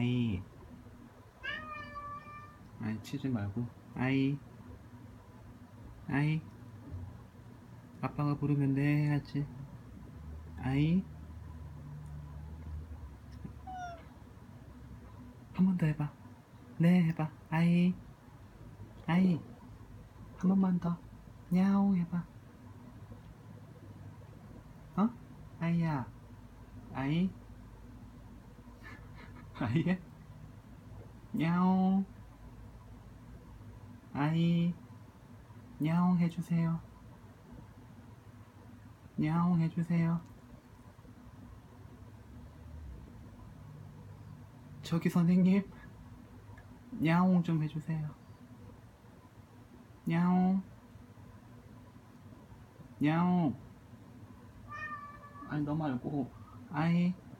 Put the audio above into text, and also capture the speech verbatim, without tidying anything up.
아이. 아이 치지 말고. 아이. 아이. 아빠가 부르면 네 해야지. 아이. 한 번 더 해봐. 네 해봐. 아이. 아이. 한 번만 더. 야옹 해봐. 어? 아이야. 아이. 아이야. 야옹. 아이. 야옹 해주세요. 야옹 해주세요. 저기 선생님, 야옹 좀 해주세요. 야옹. 야옹. 아니 너 말고 아이.